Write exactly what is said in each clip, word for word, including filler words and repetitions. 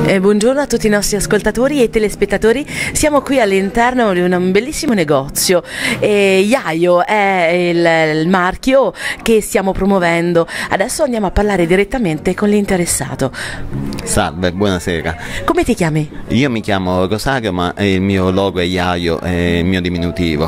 Eh, buongiorno a tutti i nostri ascoltatori e telespettatori, siamo qui all'interno di un bellissimo negozio. eh, Yayo è il, il marchio che stiamo promuovendo. Adesso andiamo a parlare direttamente con l'interessato. Salve, buonasera. Come ti chiami? Io mi chiamo Rosario, ma il mio logo è Yayo, è il mio diminutivo.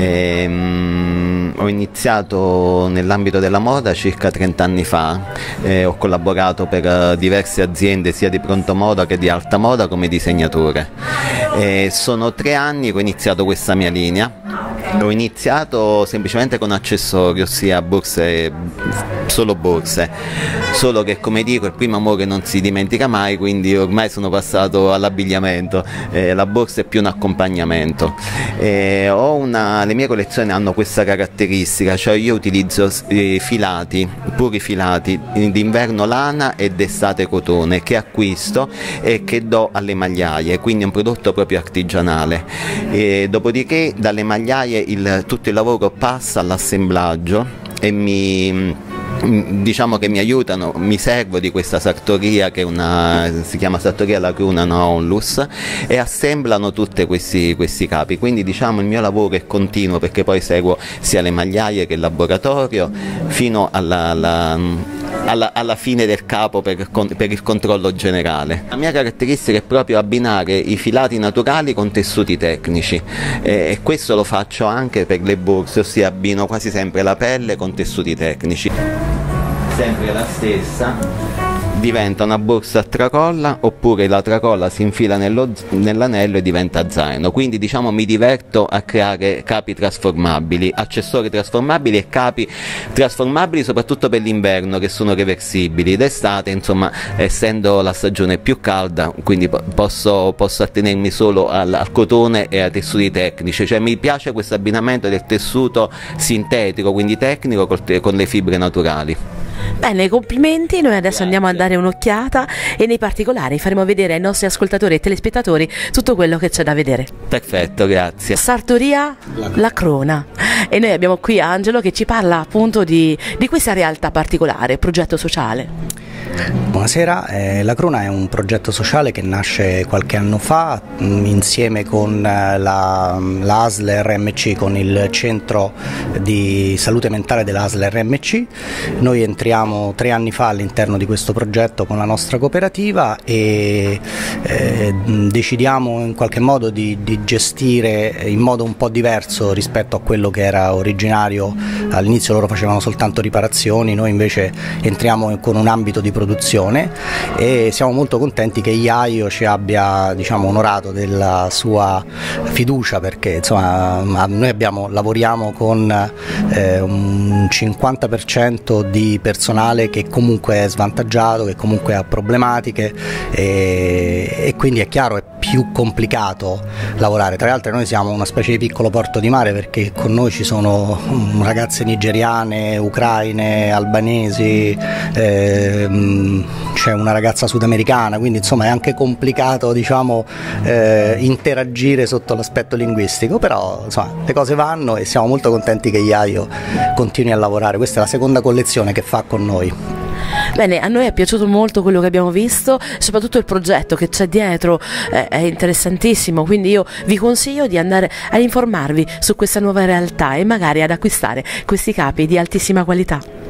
Ehm, ho iniziato nell'ambito della moda circa trenta anni fa, eh, ho collaborato per diverse aziende sia di pronto moda che di alta moda come disegnatore. Eh, sono tre anni che ho iniziato questa mia linea. Ho iniziato semplicemente con accessori, ossia borse, solo borse, solo che, come dico, il primo amore non si dimentica mai, quindi ormai sono passato all'abbigliamento. Eh, la borsa è più un accompagnamento. Eh, ho una, le mie collezioni hanno questa caratteristica, cioè io utilizzo eh, filati, puri filati, d'inverno lana e d'estate cotone, che acquisto e che do alle magliaie, quindi è un prodotto proprio artigianale. E dopodiché dalle magliaie il, tutto il lavoro passa all'assemblaggio e mi... diciamo che mi aiutano, mi servo di questa sartoria che è una, si chiama sartoria Lacruna Onlus, e assemblano tutti questi, questi capi, quindi diciamo il mio lavoro è continuo, perché poi seguo sia le magliaie che il laboratorio fino alla, alla Alla, alla fine del capo per, per il controllo generale. La mia caratteristica è proprio abbinare i filati naturali con tessuti tecnici, e, e questo lo faccio anche per le borse, ossia abbino quasi sempre la pelle con tessuti tecnici. Sempre la stessa, diventa una borsa a tracolla, oppure la tracolla si infila nell'anello e diventa zaino, quindi diciamo mi diverto a creare capi trasformabili, accessori trasformabili e capi trasformabili soprattutto per l'inverno, che sono reversibili. D'estate, insomma, essendo la stagione più calda, quindi posso, posso attenermi solo al, al cotone e ai tessuti tecnici, cioè mi piace questo abbinamento del tessuto sintetico, quindi tecnico, con le fibre naturali. Bene, complimenti. Noi adesso andiamo a dare un'occhiata e nei particolari faremo vedere ai nostri ascoltatori e telespettatori tutto quello che c'è da vedere. Perfetto, grazie. Sartoria Lacruna, e noi abbiamo qui Angelo che ci parla appunto di, di questa realtà particolare, progetto sociale. Buonasera, eh, Lacruna è un progetto sociale che nasce qualche anno fa mh, insieme con eh, la, la A S L R M C, con il centro di salute mentale della A S L R M C. Noi entriamo tre anni fa all'interno di questo progetto con la nostra cooperativa e eh, decidiamo in qualche modo di, di gestire in modo un po' diverso rispetto a quello che era originario. All'inizio loro facevano soltanto riparazioni, noi invece entriamo con un ambito di produzione, e siamo molto contenti che Yayo ci abbia, diciamo, onorato della sua fiducia, perché insomma noi abbiamo, lavoriamo con eh, un cinquanta per cento di personale che comunque è svantaggiato, che comunque ha problematiche, e, e quindi è chiaro è più complicato lavorare. Tra l'altro noi siamo una specie di piccolo porto di mare, perché con noi ci sono ragazze nigeriane, ucraine, albanesi, eh, c'è una ragazza sudamericana, quindi insomma è anche complicato, diciamo, eh, interagire sotto l'aspetto linguistico, però insomma le cose vanno e siamo molto contenti che Yayo continui a lavorare. Questa è la seconda collezione che fa con noi. Bene, a noi è piaciuto molto quello che abbiamo visto, soprattutto il progetto che c'è dietro eh, è interessantissimo, quindi io vi consiglio di andare a informarvi su questa nuova realtà e magari ad acquistare questi capi di altissima qualità.